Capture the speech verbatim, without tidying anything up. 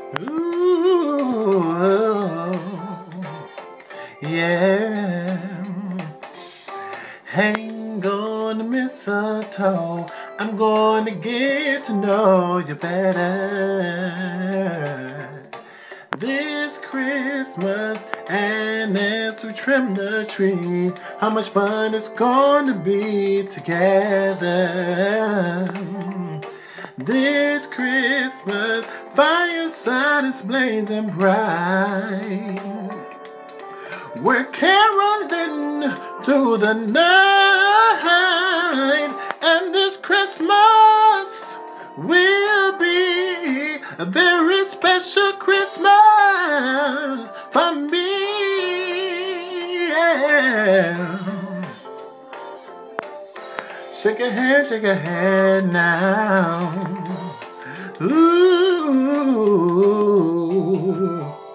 Ooh, yeah. Hang on the mistletoe. I'm going to get to know you better this Christmas. And as we trim the tree, how much fun it's going to be together this Christmas. Fireside is blazing bright. We're caroling through the night, and this Christmas will be a very special Christmas for me. Yeah. Shake your head, shake your head now. Ooh.